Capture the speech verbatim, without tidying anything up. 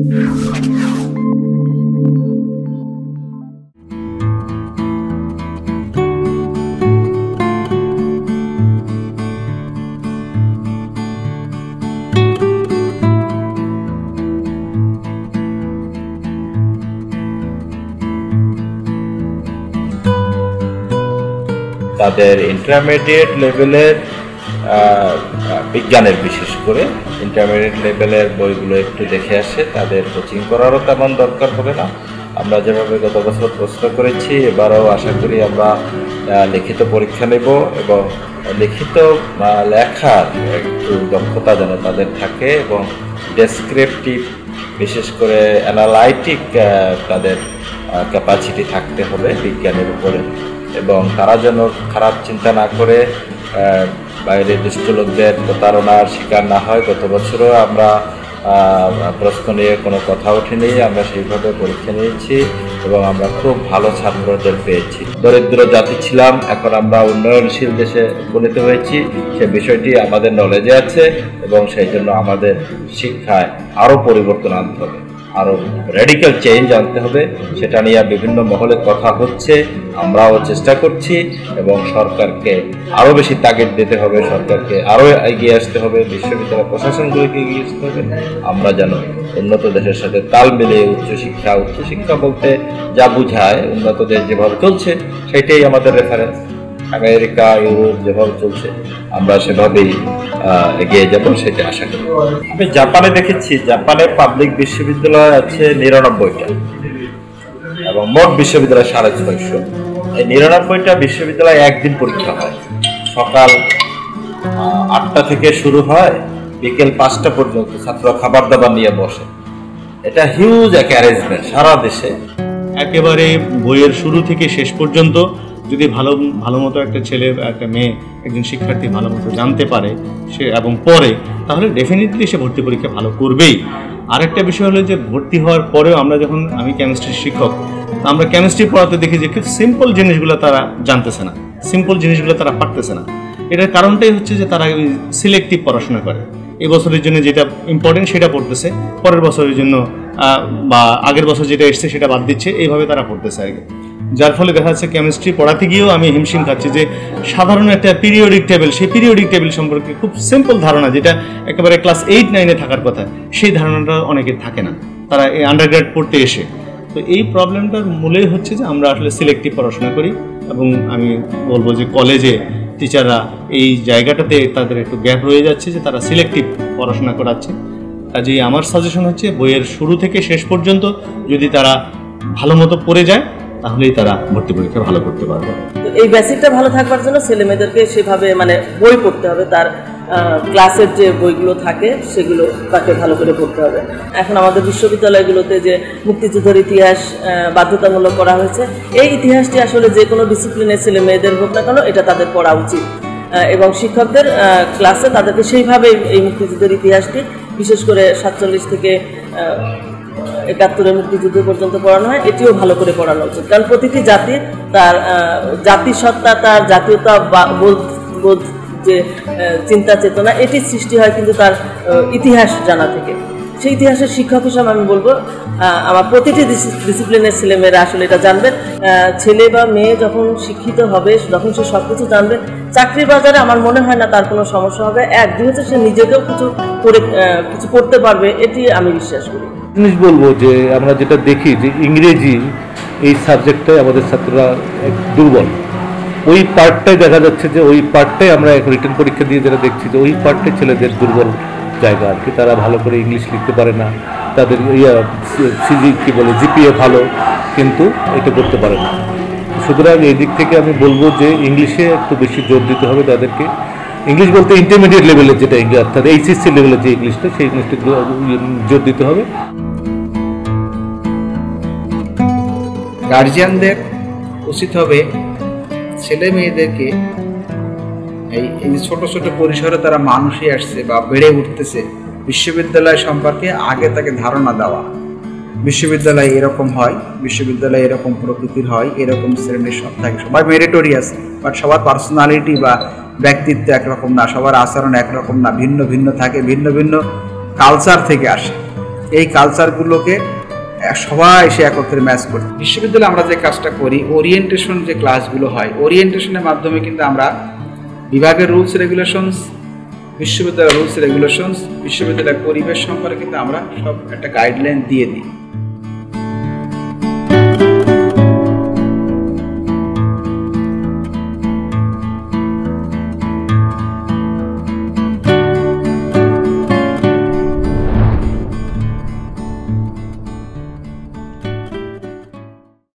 তাদের ইন্টারমিডিয়েট লেভেলের বিজ্ঞানের বিশেষ করে ইন্টারমিডিয়েট লেভেলের বইগুলো একটু দেখে আসে, তাদের কোচিং করারও তেমন দরকার হবে না। আমরা যেভাবে গত বছর প্রশ্ন করেছি, এবারও আশা করি আমরা লিখিত পরীক্ষা নেব এবং লিখিত লেখার একটু দক্ষতা যেন তাদের থাকে এবং ডেসক্রিপটিভ বিশেষ করে অ্যানালাইটিক তাদের ক্যাপাসিটি থাকতে হবে বিজ্ঞানের উপরে, এবং তারা যেন খারাপ চিন্তা না করে বাইরে দুষ্ট লোকদের প্রতারণার শিকার না হয়। গত বছরও আমরা প্রশ্ন নিয়ে কোনো কথা ওঠেনি, আমরা সেইভাবে পরীক্ষা নিয়েছি এবং আমরা খুব ভালো ছাত্রদের পেয়েছি। দরিদ্র জাতি ছিলাম, এখন আমরা উন্নয়নশীল দেশে উপনীত হয়েছি, সে বিষয়টি আমাদের নলেজে আছে এবং সেই জন্য আমাদের শিক্ষায় আরও পরিবর্তন আনতে হবে, আরও রেডিক্যাল চেঞ্জ আনতে হবে। সেটা নিয়ে বিভিন্ন মহলে কথা হচ্ছে, আমরাও চেষ্টা করছি এবং সরকারকে আরও বেশি তাগিদ দিতে হবে, সরকারকে আরও এগিয়ে আসতে হবে, বিশ্ববিদ্যালয় প্রশাসনগুলিকে এগিয়ে আসতে হবে। আমরা যেন উন্নত দেশের সাথে তাল মিলিয়ে উচ্চশিক্ষা উচ্চশিক্ষা বলতে যা বোঝায় উন্নত দেশ যেভাবে চলছে সেটাই আমাদের রেফারেন্স। আমেরিকা ইউরোপ যেভাবে চলছে আমরা সেভাবেই এগিয়ে যাব, সেটা আশা করি। আমি জাপানে দেখেছি, জাপানে পাবলিক বিশ্ববিদ্যালয় আছে নিরানব্বইটা এবং মোট বিশ্ববিদ্যালয় সাড়ে ছয়শো। এই নিরানব্বইটা বিশ্ববিদ্যালয় একদিন পরীক্ষা হয়, সকাল আটটা থেকে শুরু হয়, বিকেল পাঁচটা পর্যন্ত ছাত্র খাবার দাবার নিয়ে বসে। এটা হিউজ এক অ্যারেঞ্জমেন্ট সারা দেশে। একেবারে বইয়ের শুরু থেকে শেষ পর্যন্ত যদি ভালো ভালো মতো একটা ছেলে একটা মেয়ে একজন শিক্ষার্থী ভালো মতো জানতে পারে সে এবং পড়ে, তাহলে ডেফিনেটলি সে ভর্তি পরীক্ষা ভালো করবেই। আরেকটা বিষয় হলো যে ভর্তি হওয়ার পরেও আমরা যখন আমি কেমিস্ট্রির শিক্ষক, আমরা কেমিস্ট্রি পড়াতে দেখি যে খুব সিম্পল জিনিসগুলো তারা জানতেছে না, সিম্পল জিনিসগুলো তারা পারতেছে না। এটার কারণটাই হচ্ছে যে তারা সিলেক্টিভ পড়াশোনা করে। এই বছরের জন্য যেটা ইম্পর্টেন্ট সেটা পড়তেছে, পরের বছরের জন্য বা আগের বছর যেটা এসছে সেটা বাদ দিচ্ছে, এইভাবে তারা পড়তেছে আগে। যার ফলে দেখা যাচ্ছে কেমিস্ট্রি পড়াতে গিয়েও আমি হিমশিম খাচ্ছি যে সাধারণ একটা পিরিয়ডিক টেবিল, সেই পিরিয়ডিক টেবিল সম্পর্কে খুব সিম্পল ধারণা যেটা একেবারে ক্লাস এইট নাইনে থাকার কথা, সেই ধারণাটা অনেকের থাকে না তারা এই আন্ডারগ্রেড পড়তে এসে। তো এই প্রবলেমটার মূলেই হচ্ছে যে আমরা আসলে সিলেক্টিভ পড়াশোনা করি এবং আমি বলবো যে কলেজে টিচাররা এই জায়গাটাতে তাদের একটু গ্যাপ রয়ে যাচ্ছে যে তারা সিলেক্টিভ পড়াশোনা করাচ্ছে। কাজেই আমার সাজেশন হচ্ছে বইয়ের শুরু থেকে শেষ পর্যন্ত যদি তারা ভালো মতো পড়ে যায় তাহলেই তারা ভর্তি পরীক্ষা ভালো করতে পারবে। এই বেসিকটা ভালো থাকবার জন্য ছেলে মেয়েদেরকে সেভাবে মানে বই পড়তে হবে, তার ক্লাসের যে বইগুলো থাকে সেগুলো তাকে ভালো করে পড়তে হবে। এখন আমাদের বিশ্ববিদ্যালয়গুলোতে যে মুক্তিযুদ্ধের ইতিহাস বাধ্যতামূলক করা হয়েছে, এই ইতিহাসটি আসলে যে কোনো ডিসিপ্লিনের ছেলে মেয়েদের হোক না কেন এটা তাদের পড়া উচিত এবং শিক্ষকদের ক্লাসে তাদেরকে সেইভাবে এই মুক্তিযুদ্ধের ইতিহাসটি বিশেষ করে সাতচল্লিশ থেকে একাত্তরের মুক্তিযুদ্ধ পর্যন্ত পড়ানো হয়, এটিও ভালো করে পড়ানো উচিত। কারণ প্রতিটি জাতির তার জাতিসত্তা, তার জাতীয়তা বোধ, যে চিন্তা চেতনা, এটির সৃষ্টি হয় কিন্তু তার ইতিহাস জানা থেকে। সেই ইতিহাসের শিক্ষক হিসাবে আমি বলবো আমার প্রতিটি ডিসিপ্লিনের ছেলেমেয়েরা আসলে এটা জানবেন। ছেলে বা মেয়ে যখন শিক্ষিত হবে, যখন সে সব কিছু জানবে, চাকরির বাজারে আমার মনে হয় না তার কোনো সমস্যা হবে। এক দুই হচ্ছে সে নিজেকেও কিছু করে কিছু করতে পারবে, এটি আমি বিশ্বাস করি। জিনিস বলবো যে আমরা যেটা দেখি যে ইংরেজি এই সাবজেক্টটাই আমাদের ছাত্ররা দুর্বল, ওই পার্টটাই দেখা যাচ্ছে যে ওই পার্টটাই আমরা রিটেন পরীক্ষা দিয়ে যেটা দেখছি যে ওই পার্টটাই ছেলেদের দুর্বল জায়গা আর কি। তারা ভালো করে ইংলিশ লিখতে পারে না, তাদের ইয়া সিজি কী বলে জিপিএ ভালো কিন্তু এটা করতে পারে না। সুতরাং এই দিক থেকে আমি বলবো যে ইংলিশে একটু বেশি জোর দিতে হবে তাদেরকে। ইংলিশ বলতে ইন্টারমিডিয়েট লেভেলের যেটা ইংলিশ অর্থাৎ এইচএসসি লেভেলের যে ইংলিশটা, সেই ইংলিশটা জোর দিতে হবে। গার্জিয়ানদের উচিত হবে ছেলে মেয়েদেরকে এই এই ছোট ছোট পরিসরে তারা মানুষই আসছে বা বেড়ে উঠতেছে, বিশ্ববিদ্যালয় সম্পর্কে আগে তাকে ধারণা দেওয়া। বিশ্ববিদ্যালয় এরকম হয়, বিশ্ববিদ্যালয় এরকম প্রকৃতির হয়, এরকম শ্রেণীর সব থাকে, সবাই মেরিটোরিয়াস, বাট সবার পার্সোনালিটি বা ব্যক্তিত্ব একরকম না, সবার আচরণ একরকম না, ভিন্ন ভিন্ন থাকে, ভিন্ন ভিন্ন কালচার থেকে আসে। এই কালচারগুলোকে সবাই সে একত্রে ম্যাচ করতে। বিশ্ববিদ্যালয়ে আমরা যে কাজটা করি, ওরিয়েন্টেশন যে ক্লাসগুলো হয়, ওরিয়েন্টেশনের মাধ্যমে কিন্তু আমরা বিভাগের রুলস রেগুলেশনস, বিশ্ববিদ্যালয়ের রুলস রেগুলেশনস, বিশ্ববিদ্যালয়ের পরিবেশ সম্পর্কে কিন্তু আমরা সব একটা গাইডলাইন দিয়ে দিই।